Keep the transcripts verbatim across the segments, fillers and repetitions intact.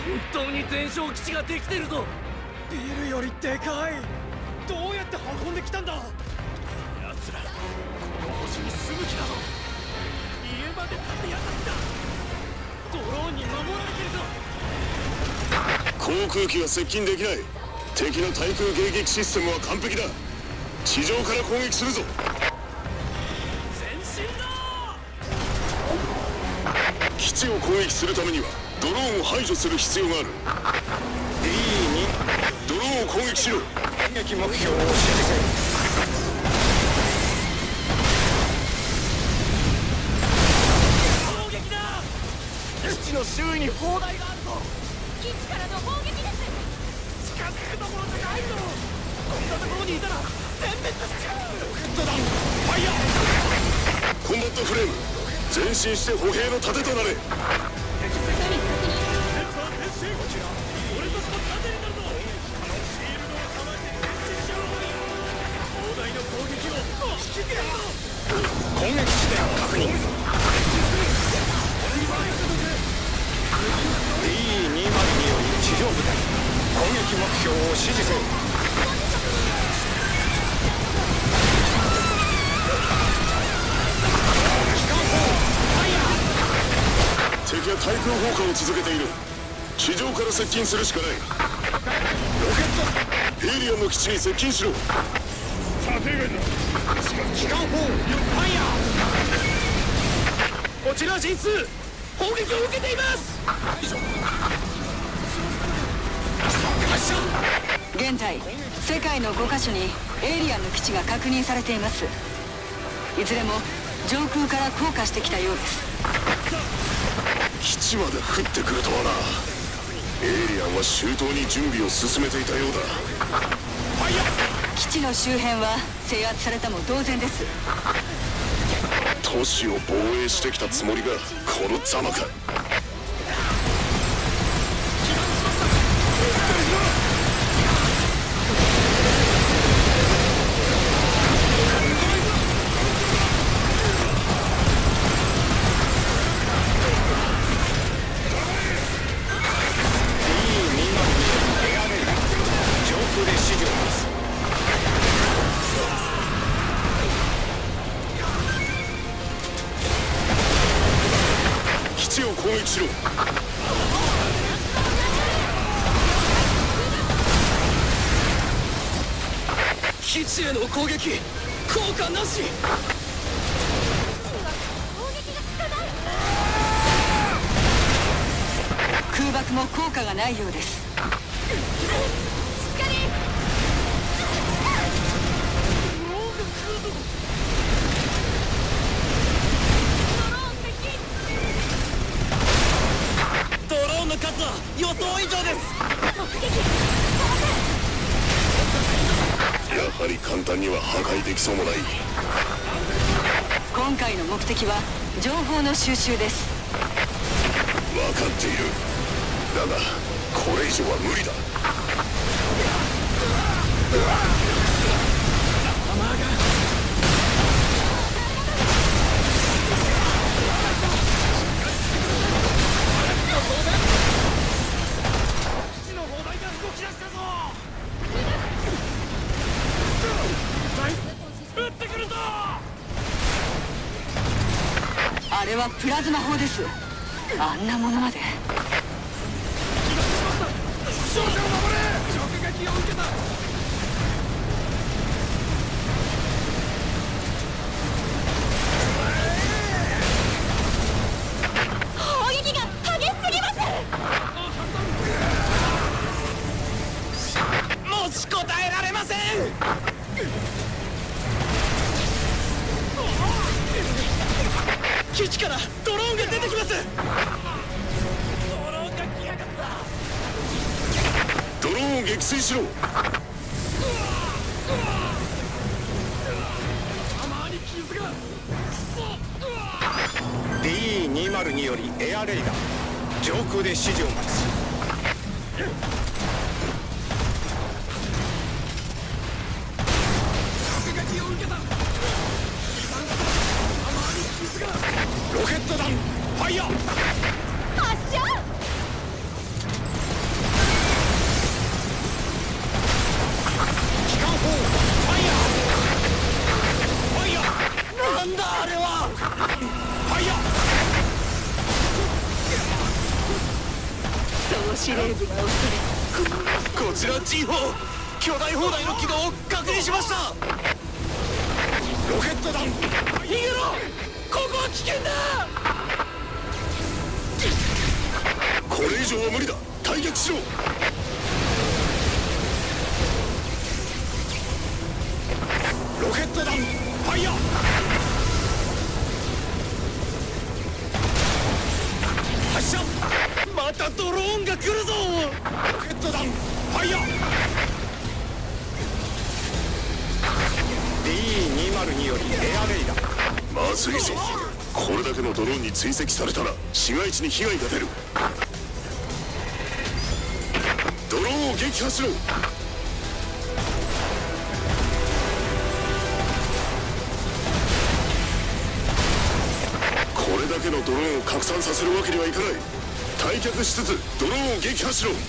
本当に全焼基地ができてるぞ。 ビルよりでかい。どうやって運んできたんだ。奴らこの星に住む気だぞ。家まで建てやがった。ドローンに守られてるぞ。 航空機は接近できない。敵の対空迎撃システムは完璧だ。地上から攻撃するぞ。 前進だ。 基地を攻撃するためにはドローンを排除する必要がある。 ディーに ドローンを攻撃しろ。 攻撃目標を指示せ。砲撃だ。基地の周囲に砲台があるぞ。 基地からの砲撃です。 近づくところじゃないぞ。こんなところにいたら全滅しちゃう。ロケット弾ファイヤー。 コンバットフレーム前進して歩兵の盾となれ。 敵接近。レッサー前進。こちら俺たちの盾になるぞ。シールドを構えて前進しろ。砲台の攻撃を引きつけるぞ。攻撃地点確認。 ディーにじゅうに より地上部隊攻撃目標を指示せよ。 敵は対空砲火を続けている。地上から接近するしかない。 ロケットエイリアンの基地に接近しろ。 射程外だ。機関砲ファイヤー。こちら陣数砲撃を受けています。 現在世界のごカ所にエイリアンの基地が確認されています。いずれも上空から降下してきたようです。 基地まで降ってくるとはな。エイリアンは周到に準備を進めていたようだ。 基地の周辺は制圧されたも同然です。 都市を防衛してきたつもりがこのざまか。攻撃しろ。 基地への攻撃効果なし。 空爆も効果がないようです。 ドローンの数は予想以上です。 やはり簡単には破壊できそうもない。 今回の目的は情報の収集です。 分かっている。だがこれ以上は無理だ。 基地の砲台が動き出したぞ。撃ってくるぞ。 あれはプラズマ砲です。あんなものまで。 少女を守れ。直撃を受けた。 砲撃が激しすぎます。 持ちこたえられません。基地からドローンが出てきます。 ドローンが来やがった。 ドローンを撃墜しろ。 弾に傷が。くそ。 ディーにじゅうに よりエアレイダー上空で指示を待つ。 直撃を受けた。 ロケット弾ファイヤー。 発射。 司令部が恐れこちら ジーフォー 巨大砲台の軌道を確認しました。 ロケット弾逃げろ、ここは危険だ。 これ以上は無理だ。退却しろ。 ロケット弾ファイヤー。 発射。またドローンが来るぞ。 ロケット弾ファイヤー。 ディーにひゃくに よりエアレイダー。 まずいぞ。これだけのドローンに追跡されたら市街地に被害が出る。ドローンを撃破しろ。これだけのドローンを拡散させるわけにはいかない。退却しつつドローンを撃破しろ。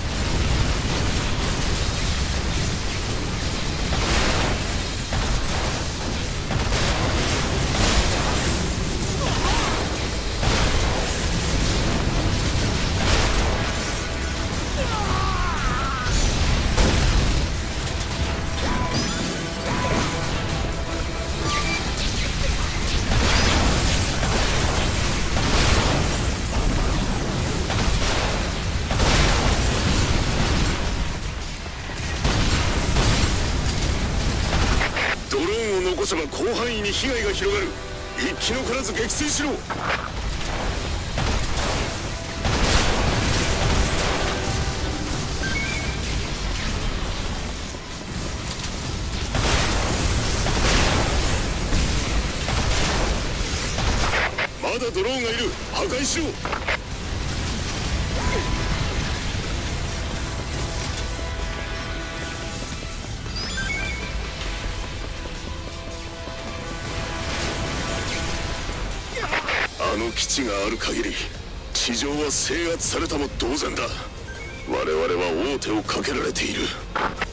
残せば広範囲に被害が広がる。一気残らず撃墜しろ。まだドローンがいる。破壊しろ。あの基地がある限り地上は制圧されたも同然だ。我々は王手をかけられている。